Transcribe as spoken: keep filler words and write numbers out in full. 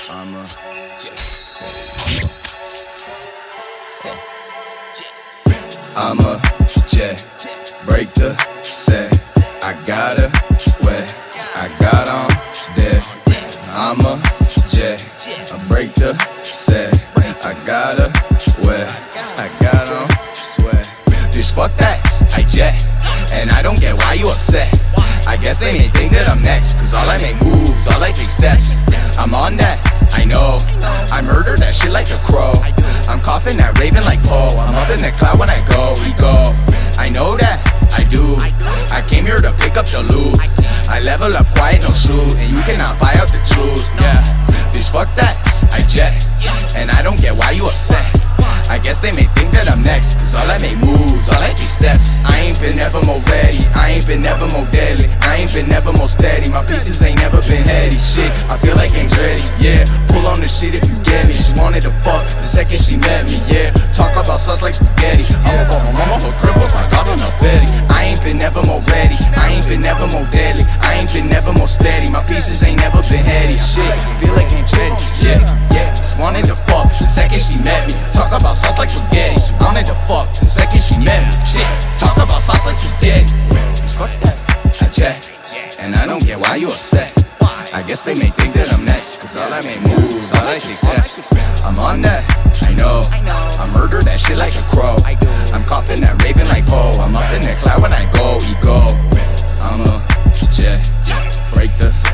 I'm a I'm a jet, break the set. I got her wet, I got on deck. I'm a jet, I break the set. I got her wet, I got on sweat. Bitch, fuck that, I jet, and I don't get why you upset. I guess they may think that I'm next, cause all I make moves, all I take steps. I'm on that, I know, I murder that shit like a crow. I'm coughing that raven like Poe. I'm up in the cloud when I go, ego. I know that, I do. I came here to pick up the loot. I level up quiet, no shoot, and you cannot buy out the truth. Yeah, bitch, fuck that, I jet, and I don't get why you upset. I guess they may think that I'm next, cause all I make moves, all I take steps. I ain't been ever more ready, I ain't been ever more deadly, I ain't been ever more steady. My pieces ain't never been heady. Shit, I feel like Game's ready, yeah. Pull on the shit if you get me. She wanted to fuck the second she met me, yeah. Talk about sauce like spaghetti. I'm about my mama, her cripples, I got enough Betty. I ain't been ever more ready, I ain't been ever more deadly, I ain't been ever more steady. My pieces ain't never been heady. Shit, feel like Game's ready, yeah, yeah. Wanted to fuck the second she met me. Talk about sauce like spaghetti. She wanted to fuck the second she met me. Shit, talk about sauce like spaghetti. Fuck that, I jet, and I don't get why you upset. I guess they may think that I'm next, cause all I make moves, all I take steps. I'm on that, I know, I murder that shit like a crow. I'm coughing that raven like Poe. I'm up in the cloud when I go, ego. I'm a jet, break the